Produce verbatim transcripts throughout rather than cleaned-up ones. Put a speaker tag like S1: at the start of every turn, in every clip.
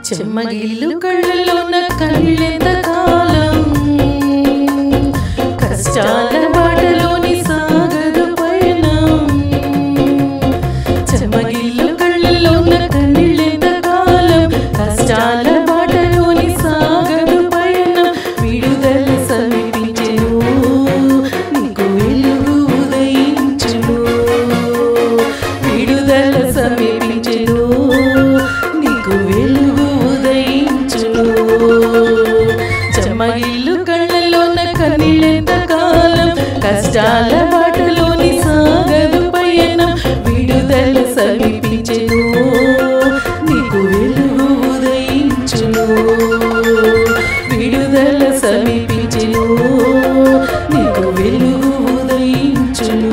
S1: చెమ్మగిల్లు కళ్ళలోన కళ్ళెంత కాలం కష్టాల బాటలోని సాగదు పయనం. చెమ్మగిల్లు కళ్ళలోన కళ్ళెంత కాలం కష్టాల బాటలోని సాగదు పయనం. విడుదల సమీపించెను నీకు వెలుగు ఉదయించును. విడుదల సమీపించెను నీకు వెలుగు ఉదయించును. చెమ్మగిల్లు కళ్ళలోన కన్నీళ్ళెంత కాలం కష్టాల బాటలోని సాగదు పయనం. విడుదల సమీపించెను నీకు వెలుగు ఉదయించును. విడుదల సమీపించెను నీకు వెలుగు ఉదయించును.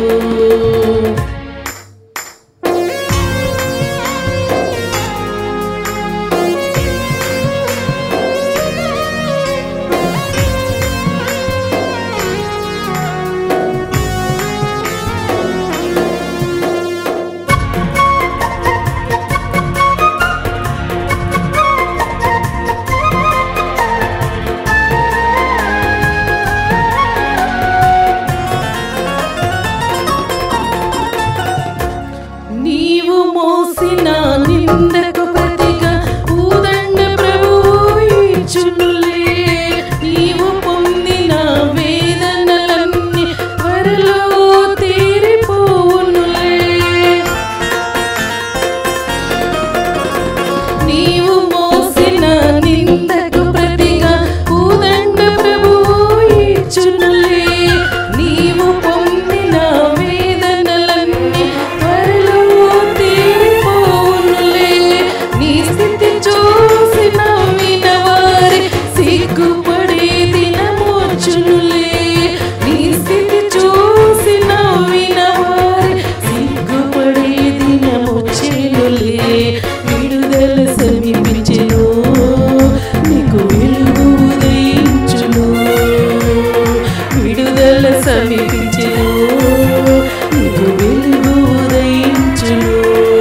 S1: నీవు మోసిన నిందకు ప్రతిగా పూదండ ప్రభువు ఇచ్చునులే. నీవు పొందిన వేదనలన్నీ త్వరలో తీరిపోవునులే. నీవు మోసిన నిందకు ప్రతిగా పూదండ ప్రభువు ఇచ్చునులే. నీవు పొందిన వేదనలన్నీ త్వరలో తీరిపోవునులే. నీ స్థితి చూసి నవ్విన వారి సిగ్గుపడే దినమొచ్చునులే. నీ స్థితి చూసి నవ్విన వారి సిగ్గుపడే దినమొచ్చెనులే. విడుదల సమీపించెను నీకు వెలుగు ఉదయించును. విడుదల సమీపించెను నీకు వెలుగు ఉదయించును.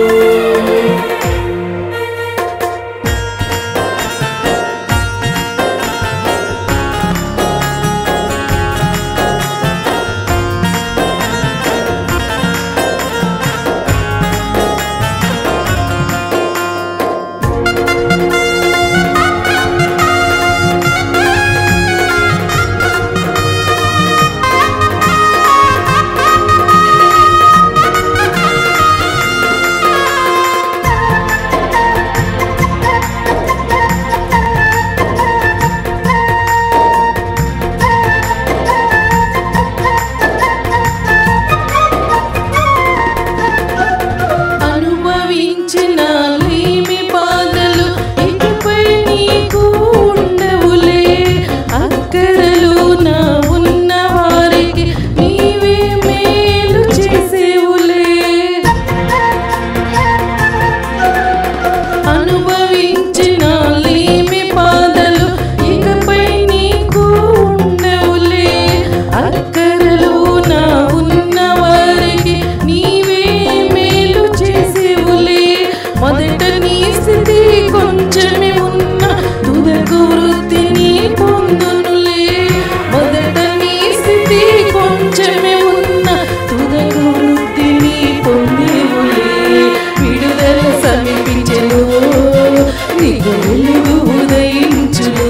S1: అనుభవించిన లేమి బాధలు ఇకపై నీకు ఉండవులే. అక్కరలు నా ఉన్న వారికి నీవే మేలు చేసేవులే. అనుభవించిన లేమి బాధలు ఇకపై నీకు ఉండవులే. అక్కరలు నా ఉన్న వారికి నీవే మేలు చేసేవులే. మొదట నీ స్థితి కొంచెమే ఉన్న తుదకు వృద్ధిని పొందునులే. మొదట నీ స్థితి కొంచెమే ఉన్న తుదకు వృద్ధిని పొందేవులే. విడుదల సమీపించెను నీకు వెలుగు ఉదయించును.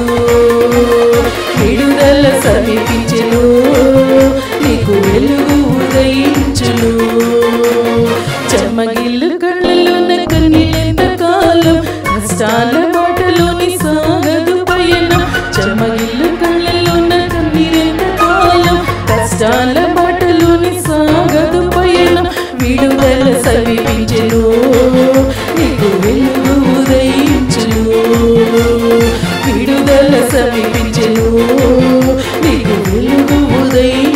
S1: విడుదల సమీపించెను నీకు వెలుగు ఉదయించును. చెమ్మగిల్లు కళ్ళలోన కన్నీళ్ళెంత కాలం కష్టాల బాటలోని సాగదు పయనం. చెమ్మగిల్లు కళ్ళలోన కన్నీళ్ళెంత కాలం కష్టాల బాటలోని సాగదు పయనం. విడుదల సమీపించెను నీకు వెలుగు ఉదయించును. విడుదల సమీపించెను నీకు వెలుగు ఉదయించును.